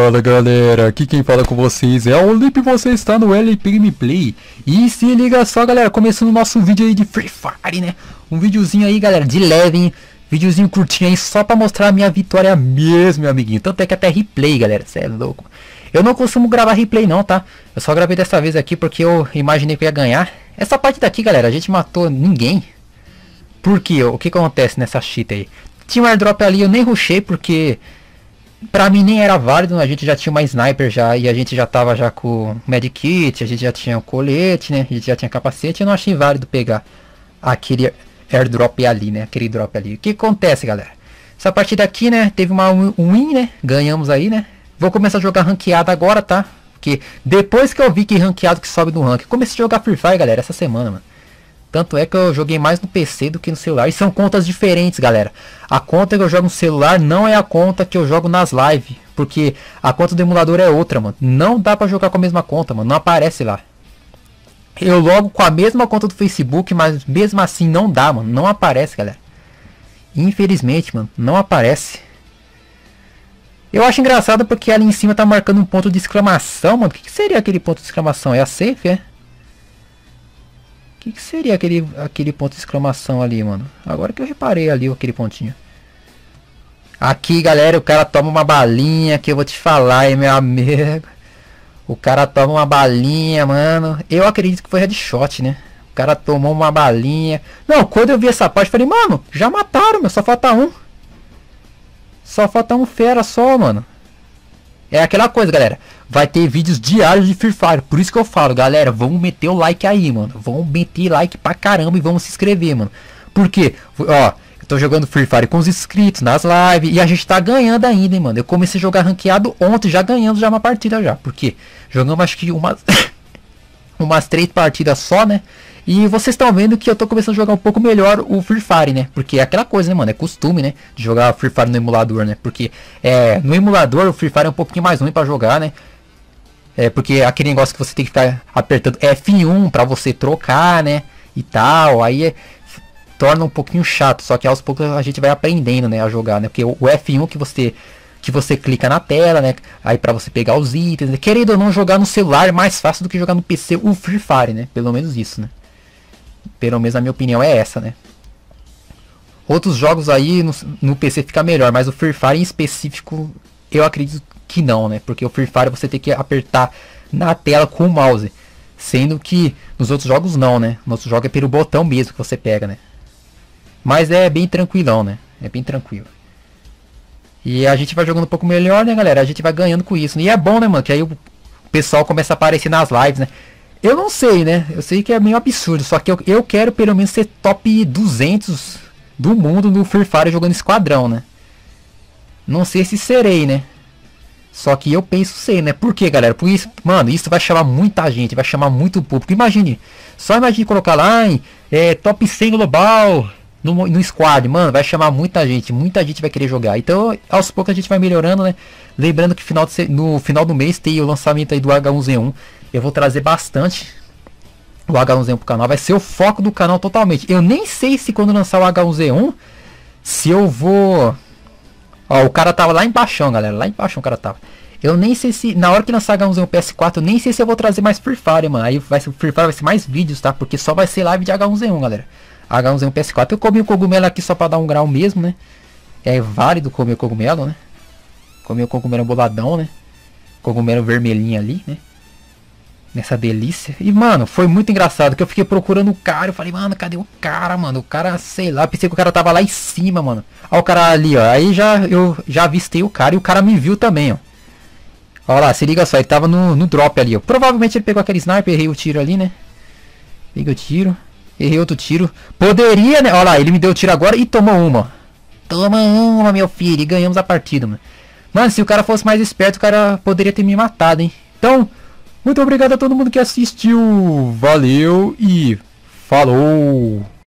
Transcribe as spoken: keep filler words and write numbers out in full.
Fala galera, aqui quem fala com vocês é o Olip, você está no L P Gameplay. E se liga só galera, começando o nosso vídeo aí de Free Fire, né? Um videozinho aí galera, de leve, hein? Videozinho curtinho aí, só pra mostrar a minha vitória mesmo, meu amiguinho. Tanto é que até replay galera, cê é louco. Eu não costumo gravar replay não, tá? Eu só gravei dessa vez aqui porque eu imaginei que eu ia ganhar. Essa parte daqui galera, a gente matou ninguém. Por quê? O que acontece nessa cheat aí? Tinha um airdrop ali, eu nem rushei porque... pra mim nem era válido, a gente já tinha uma sniper já, e a gente já tava já com medkit, a gente já tinha o colete, né, a gente já tinha capacete, eu não achei válido pegar aquele airdrop ali, né, aquele drop ali. O que acontece galera? Essa partida aqui, né, teve uma win, né, ganhamos aí, né, vou começar a jogar ranqueada agora, tá, porque depois que eu vi que ranqueado que sobe no rank, comecei a jogar Free Fire galera, essa semana, mano. Tanto é que eu joguei mais no P C do que no celular. E são contas diferentes, galera. A conta que eu jogo no celular não é a conta que eu jogo nas lives. Porque a conta do emulador é outra, mano. Não dá pra jogar com a mesma conta, mano. Não aparece lá. Eu logo com a mesma conta do Facebook, mas mesmo assim não dá, mano. Não aparece, galera. Infelizmente, mano. Não aparece. Eu acho engraçado porque ali em cima tá marcando um ponto de exclamação, mano. O que, que seria aquele ponto de exclamação? É a safe, é? O que, que seria aquele, aquele ponto de exclamação ali, mano? Agora que eu reparei ali aquele pontinho. Aqui, galera, o cara toma uma balinha que eu vou te falar, hein, meu amigo. O cara toma uma balinha, mano. Eu acredito que foi headshot, né? O cara tomou uma balinha. Não, quando eu vi essa parte, eu falei, mano, já mataram, meu. Só falta um. Só falta um fera só, mano. É aquela coisa, galera. Vai ter vídeos diários de Free Fire. Por isso que eu falo, galera, vamos meter o like aí, mano. Vamos meter like pra caramba e vamos se inscrever, mano. Por quê? Ó, eu tô jogando Free Fire com os inscritos nas lives e a gente tá ganhando ainda, hein, mano. Eu comecei a jogar ranqueado ontem, já ganhando já uma partida já. Por quê? Jogamos acho que umas, umas três partidas só, né? E vocês estão vendo que eu tô começando a jogar um pouco melhor o Free Fire, né? Porque é aquela coisa, né, mano? É costume, né? De jogar Free Fire no emulador, né? Porque é, no emulador o Free Fire é um pouquinho mais ruim pra jogar, né? É porque aquele negócio que você tem que ficar apertando F um pra você trocar, né? E tal. Aí é, torna um pouquinho chato. Só que aos poucos a gente vai aprendendo, né? A jogar, né? Porque o, o F um que você... que você clica na tela, né? Aí pra você pegar os itens, né? Querendo ou não, jogar no celular é mais fácil do que jogar no P C o Free Fire, né? Pelo menos isso, né? Pelo menos a minha opinião é essa, né? Outros jogos aí no, no P C fica melhor, mas o Free Fire em específico eu acredito que não, né? Porque o Free Fire você tem que apertar na tela com o mouse, sendo que nos outros jogos não, né? No outro jogo é pelo botão mesmo que você pega, né? Mas é bem tranquilão, né? É bem tranquilo. E a gente vai jogando um pouco melhor, né, galera? A gente vai ganhando com isso. E é bom, né, mano? Que aí o pessoal começa a aparecer nas lives, né? Eu não sei, né? Eu sei que é meio absurdo. Só que eu, eu quero pelo menos ser top duzentos do mundo no Free Fire jogando esquadrão, né? Não sei se serei, né? Só que eu penso ser, né? Por quê, galera? Por isso, mano, isso vai chamar muita gente. Vai chamar muito público. Imagine. Só imagine colocar lá em é, top cem global no, no squad. Mano, vai chamar muita gente. Muita gente vai querer jogar. Então, aos poucos a gente vai melhorando, né? Lembrando que final de, no final do mês tem o lançamento aí do H um Z um. Eu vou trazer bastante o H um Z um pro canal. Vai ser o foco do canal totalmente. Eu nem sei se quando lançar o H um Z um, se eu vou... Ó, o cara tava lá embaixo, galera. Lá embaixo o cara tava. Eu nem sei se... Na hora que lançar H um Z um P S quatro, eu nem sei se eu vou trazer mais Free Fire, mano. Aí vai ser, o Free Fire vai ser mais vídeos, tá? Porque só vai ser live de H um Z um, galera. H um Z um P S quatro. Eu comi o cogumelo aqui só pra dar um grau mesmo, né? É válido comer o cogumelo, né? Comer o cogumelo boladão, né? Cogumelo vermelhinho ali, né? Nessa delícia. E, mano, foi muito engraçado que eu fiquei procurando o cara. Eu falei, mano, cadê o cara, mano? O cara, sei lá, pensei que o cara tava lá em cima, mano. Ó o cara ali, ó. Aí já, eu já avistei o cara e o cara me viu também, ó. Ó lá, se liga só, ele tava no, no drop ali, ó. Provavelmente ele pegou aquele sniper, errei o tiro ali, né? Peguei o tiro. Errei outro tiro. Poderia, né? Ó lá, ele me deu o tiro agora e tomou uma. Toma uma, meu filho. E ganhamos a partida, mano. Mano, se o cara fosse mais esperto, o cara poderia ter me matado, hein? Então... muito obrigado a todo mundo que assistiu. Valeu e falou!